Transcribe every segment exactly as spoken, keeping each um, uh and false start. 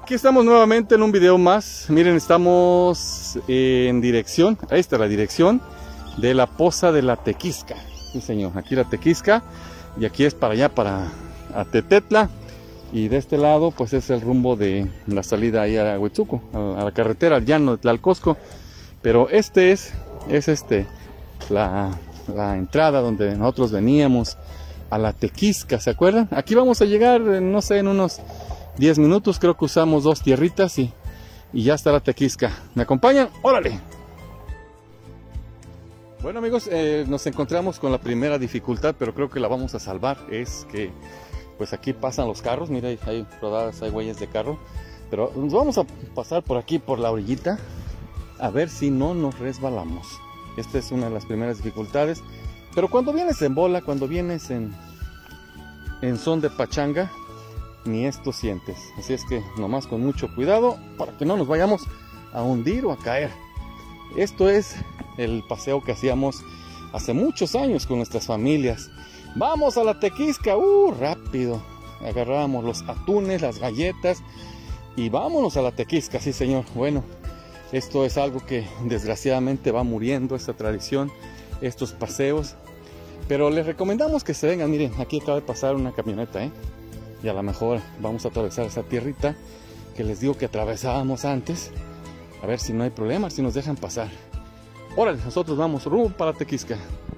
Aquí estamos nuevamente en un video más. Miren, estamos en dirección, ahí está la dirección de la Poza de la Tequisca. Sí, señor, aquí la Tequisca y aquí es para allá, para Atetetla. Y de este lado, pues es el rumbo de la salida ahí a Huetzuco, a, a la carretera, al llano de Tlalcosco. Pero este es, es este, la, la entrada donde nosotros veníamos a la Tequisca, ¿se acuerdan? Aquí vamos a llegar, no sé, en unos diez minutos, creo que usamos dos tierritas y, y ya está la Tequisca. ¿Me acompañan? ¡Órale! Bueno amigos, eh, nos encontramos con la primera dificultad, pero creo que la vamos a salvar. Es que pues aquí pasan los carros, mira, hay rodadas, hay huellas de carro. Pero nos vamos a pasar por aquí, por la orillita, a ver si no nos resbalamos. Esta es una de las primeras dificultades. Pero cuando vienes en bola, cuando vienes en, en son de pachanga, ni esto sientes. Así es que nomás con mucho cuidado para que no nos vayamos a hundir o a caer. Esto es el paseo que hacíamos hace muchos años con nuestras familias. Vamos a la Tequisca, uh, rápido. Agarrábamos los atunes, las galletas y vámonos a la Tequisca, sí señor. Bueno, esto es algo que desgraciadamente va muriendo, esta tradición, estos paseos. Pero les recomendamos que se vengan. Miren, aquí acaba de pasar una camioneta, ¿eh? Y a lo mejor vamos a atravesar esa tierrita que les digo que atravesábamos antes. A ver si no hay problema, si nos dejan pasar. Órale, nosotros vamos rumbo para Tequisca.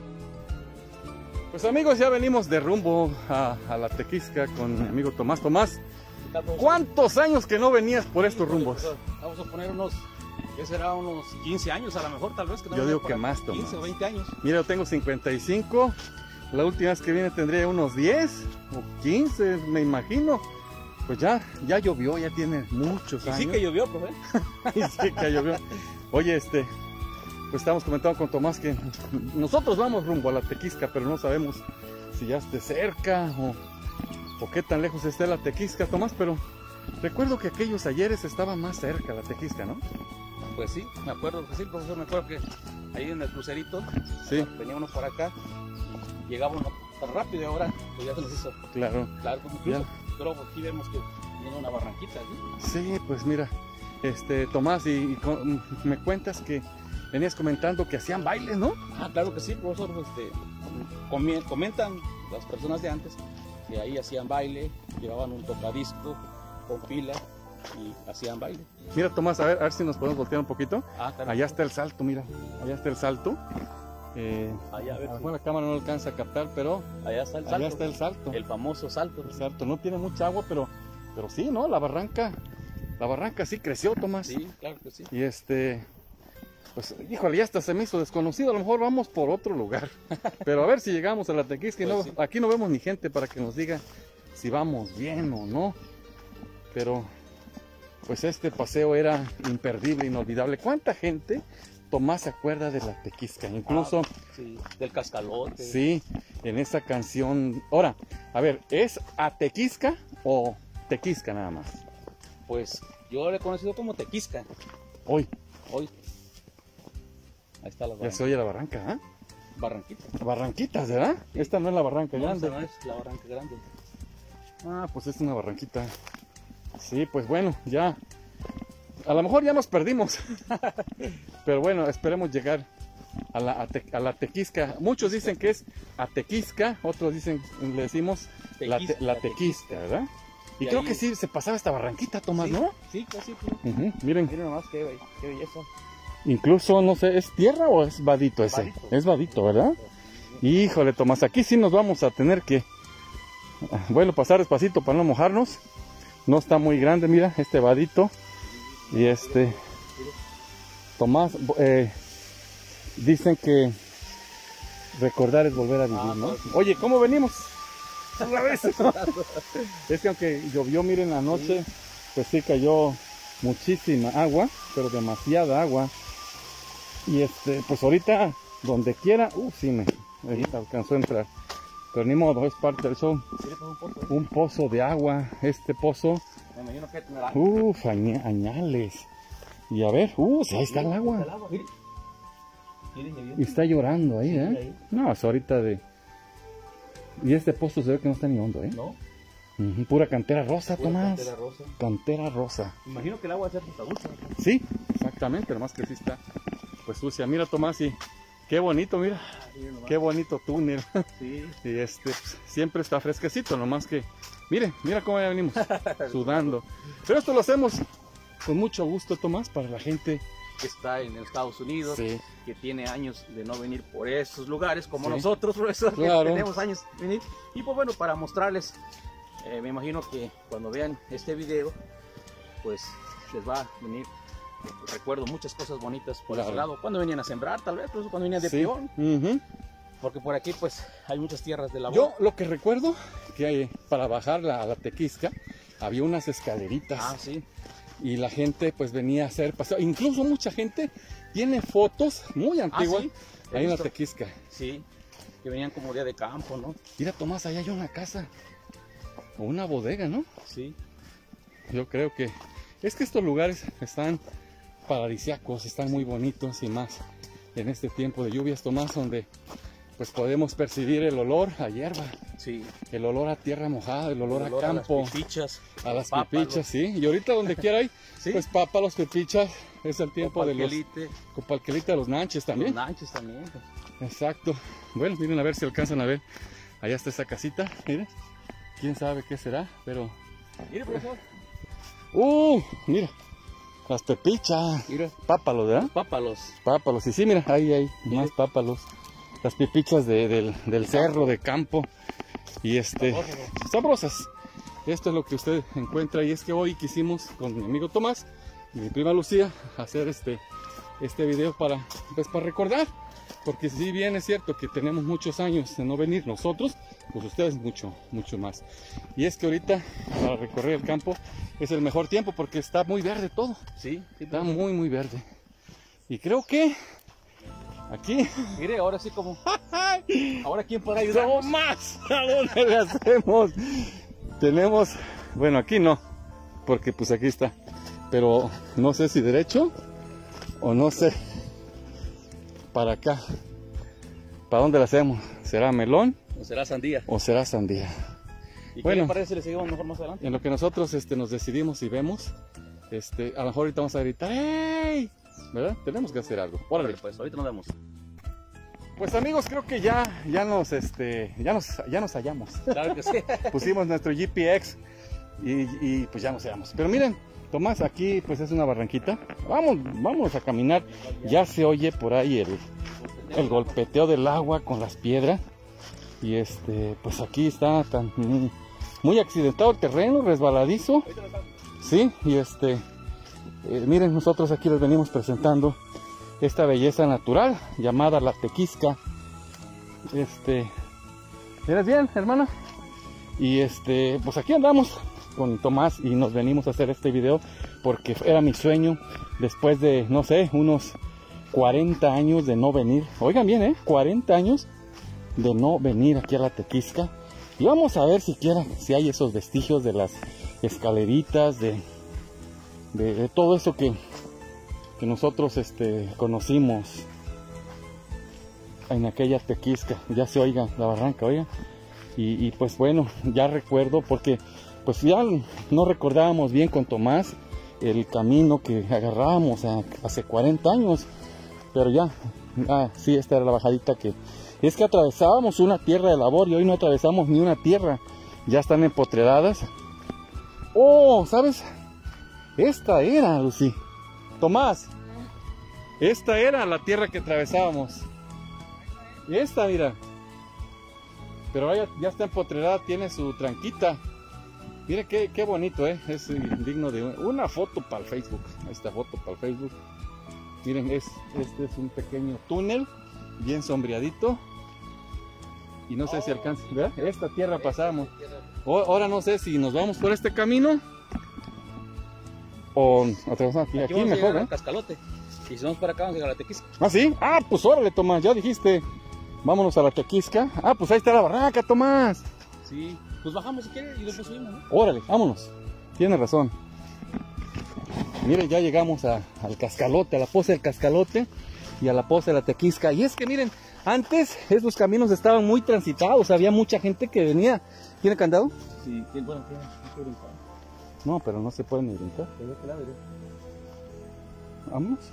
Pues amigos, ya venimos de rumbo a, a la Tequisca con mi amigo Tomás. Tomás, ¿cuántos años que no venías por estos rumbos? Vamos a poner unos, ¿qué será? Unos quince años a lo mejor, tal vez. Que no Yo digo que más, Tomás. quince o veinte años. Mira, yo tengo cincuenta y cinco. La última vez que vine tendría unos diez o quince, me imagino. Pues ya, ya llovió, ya tiene muchos Y años. sí que llovió, profe. Y sí que llovió. Oye, este, pues estamos comentando con Tomás que nosotros vamos rumbo a la Tequisca, pero no sabemos si ya esté cerca o, o qué tan lejos esté la Tequisca, Tomás. Pero recuerdo que aquellos ayeres estaba más cerca la Tequisca, ¿no? Pues sí, me acuerdo que sí, profesor, me acuerdo que ahí en el crucerito, sí, venía uno por acá, y llegaba uno tan rápido y ahora pues ya se nos hizo. Claro. Claro, como incluso, pero aquí vemos que tiene una barranquita, ¿sí? Sí, pues mira, este, Tomás, y, y con, me cuentas que venías comentando que hacían bailes, ¿no? Ah, claro que sí, profesor, este, comi- comentan las personas de antes que ahí hacían baile, llevaban un tocadisco con pila y hacían baile. Mira, Tomás, a ver, a ver si nos podemos voltear un poquito. Ah, claro. Allá está el salto, mira, allá está el salto. Eh, Allá, a ver, a lo mejor la cámara no lo alcanza a captar, pero allá está el salto. allá está el salto. El famoso salto. El salto no tiene mucha agua, pero, pero sí, ¿no? La barranca, la barranca sí creció, Tomás. Sí, claro que sí. Y este, pues, híjole, ya hasta se me hizo desconocido. A lo mejor vamos por otro lugar. Pero a ver si llegamos a la Tequisca. Pues no, sí. Aquí no vemos ni gente para que nos diga si vamos bien o no. Pero, pues este paseo era imperdible, inolvidable. ¿Cuánta gente, Tomás, se acuerda de la Tequisca? Incluso, Ah, sí, del cascalote. sí, en esa canción. Ahora, a ver, ¿es Atequisca o Tequisca nada más? Pues yo le he conocido como Tequisca. Hoy, Hoy. Ahí está la ya barranca. se oye la barranca, ¿ah? Barranquita. Barranquitas, ¿verdad? Sí. Esta no es la barranca No, grande. esa no es la barranca grande. Ah, pues es una barranquita. Sí, pues bueno, ya. A lo mejor ya nos perdimos. Pero bueno, esperemos llegar a la, a, te, a la Tequisca. Muchos dicen que es Atequisca, otros dicen, le decimos la, te, la Tequisca, ¿verdad? Y, y creo ahí... que sí se pasaba esta barranquita, Tomás, sí, ¿no? Sí, casi. Sí. Uh-huh. Miren. Miren nomás qué, qué belleza. Incluso, no sé, ¿es tierra o es vadito ese? Vadito. Es vadito, ¿verdad? Híjole, Tomás, aquí sí nos vamos a tener que, bueno, pasar despacito para no mojarnos. No está muy grande, mira, este vadito. Y este, Tomás, eh, dicen que recordar es volver a vivir, ah, ¿no? Sí. Oye, ¿cómo venimos? Otra vez. Es que aunque llovió, miren, la noche, sí, pues sí cayó muchísima agua, pero demasiada agua. Y este, pues ahorita, donde quiera, uh, sí me, me alcanzó a entrar. Pero ni modo, es parte del show. Sí, un, pozo, ¿eh? Un pozo de agua, este pozo. Me imagino que tendrá. Uf, añ añales. Y a ver, uh, ahí está el agua. El agua, mire. Y está llorando ahí, ¿eh? Ahí. No, es ahorita de... Y este pozo se ve que no está ni hondo, ¿eh? No. Uh-huh, pura cantera rosa, Pura Tomás. Cantera rosa. Cantera rosa. Imagino que el agua va a ser dulce. Sí, exactamente, nomás que sí está pues sucia. Mira, Tomás, y qué bonito, mira. Qué bonito túnel. Sí. Y este pues, siempre está fresquecito, nomás que mire, mira cómo ya venimos sudando. Pero esto lo hacemos con mucho gusto, Tomás, para la gente Que está en Estados Unidos, sí, que tiene años de no venir por esos lugares, como Sí. nosotros, profesor, Claro. que tenemos años de venir. Y pues bueno, para mostrarles, eh, me imagino que cuando vean este video, pues les va a venir, eh, recuerdo muchas cosas bonitas por Claro. ese lado. Cuando venían a sembrar, tal vez, pues, cuando venían de sí. peón, Ujú. porque por aquí pues hay muchas tierras de labor. Yo lo que recuerdo que hay, para bajar la, a la Tequisca había unas escaleritas. Ah, sí. Y la gente pues venía a hacer paseo. Incluso mucha gente tiene fotos muy antiguas sí, he ahí en la visto. Tequisca. Sí, que venían como día de campo, ¿no? Mira, Tomás, allá hay una casa o una bodega, ¿no? Sí. Yo creo que es que estos lugares están paradisíacos, están muy bonitos y más en este tiempo de lluvias, Tomás, donde pues podemos percibir el olor a hierba, Sí. el olor a tierra mojada, el olor, El olor a campo, las pipichas, a las pápalos. pipichas, sí. Y ahorita donde quiera hay, Sí. pues pápalos, pipichas, es el tiempo de los Copalquelite, copalquelita, de los nanches los también. nanches también. Exacto. Bueno, miren a ver si alcanzan a ver. Allá está esa casita, miren. Quién sabe qué será, pero... Mire, profesor. ¡Uh! Mira, las pepichas. Mira. Pápalos, ¿verdad? Pápalos. Pápalos. Y sí, mira, ahí hay más pápalos. Las pipichas de- del, del cerro, de campo. Y este, sabrosas. Esto es lo que usted encuentra. Y es que hoy quisimos con mi amigo Tomás y mi prima Lucía hacer este, este video para, pues, para recordar. Porque si bien es cierto que tenemos muchos años de no venir nosotros, pues ustedes mucho, mucho más. Y es que ahorita para recorrer el campo es el mejor tiempo porque está muy verde todo. Sí, sí, Está muy, muy verde. Y creo que aquí... Mire, ahora sí como... Ahora, ¿quién podrá ayudar? ¡No más! ¿A dónde le hacemos? Tenemos... Bueno, aquí no, porque pues aquí está. Pero no sé si derecho o no sé. Para acá. ¿Para dónde le hacemos? ¿Será melón ¿O será sandía? o será sandía? ¿Y Bueno. qué le parece si le seguimos mejor más adelante? En lo que nosotros este, nos decidimos y vemos, este, a lo mejor ahorita vamos a gritar ¡Ey! ¿Verdad? Tenemos que hacer algo. Órale. Órale, pues, ahorita nos vemos. Pues amigos, creo que ya, ya nos, este, ya nos, ya nos hallamos. Claro que sí. Pusimos nuestro G P X y, y, pues ya nos hallamos. Pero miren, Tomás, aquí pues es una barranquita. Vamos, vamos a caminar. Ya se oye por ahí el, el golpeteo del agua con las piedras. Y este, pues aquí está tan muy, muy accidentado el terreno, resbaladizo. Sí, y este, eh, miren, nosotros aquí les venimos presentando esta belleza natural llamada la Tequisca. Este, ¿eres bien, hermana? Y este, pues aquí andamos con Tomás y nos venimos a hacer este video porque era mi sueño después de, no sé, unos cuarenta años de no venir. Oigan bien, ¿eh? cuarenta años de no venir aquí a la Tequisca. Y vamos a ver siquiera si hay esos vestigios de las escaleritas, de, de, de todo eso que, que nosotros este, conocimos en aquella Tequisca. Ya se oiga la barranca, oiga. Y, y pues bueno, ya recuerdo porque pues ya no recordábamos bien con Tomás el camino que agarrábamos a- hace cuarenta años. Pero ya, ah, sí, esta era la bajadita que... Es que atravesábamos una tierra de labor y hoy no atravesamos ni una tierra. Ya están empotredadas. Oh, ¿sabes? Esta era, Lucy. Tomás. Esta era la tierra que atravesábamos. Esta, mira. Pero ya, ya está empotrerada, tiene su tranquita. Mira qué, qué bonito, ¿eh? Es eh, digno de un- una foto para el Facebook. Esta foto para el Facebook. Miren, es, este es un pequeño túnel, bien sombreadito. Y no sé si alcanza, ¿verdad? Esta tierra pasamos. O- ahora no sé si nos vamos por este camino o atravesamos aquí, Aquí aquí vamos a mejor, llegar ¿eh? al Cascalote. Y si vamos para acá, vamos a llegar a la Tequisca. ¿Ah, sí? Ah, pues órale, Tomás, ya dijiste. Vámonos a la Tequisca. Ah, pues ahí está la barraca, Tomás. Sí. Pues bajamos si quiere y después subimos, ¿no? Órale, vámonos. Tienes razón. Miren, ya llegamos a- al Cascalote, a la poza del Cascalote y a la poza de la Tequisca. Y es que miren, antes esos caminos estaban muy transitados, había mucha gente que venía. ¿Tiene candado? si tiene, bueno, tiene que brincar. No, pero no se puede ni brincar. ¿De qué lado iré? Vamos.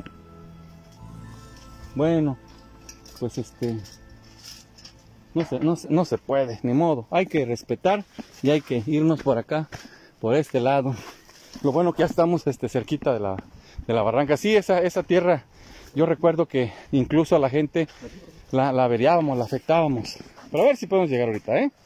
Bueno, pues este... No se, no, se, no se puede, ni modo. Hay que respetar y hay que irnos por acá, por este lado. Lo bueno que ya estamos este, cerquita de la, de la barranca. Sí, esa, esa tierra, yo recuerdo que incluso a la gente la, la averiábamos, la afectábamos. Pero a ver si podemos llegar ahorita, ¿eh?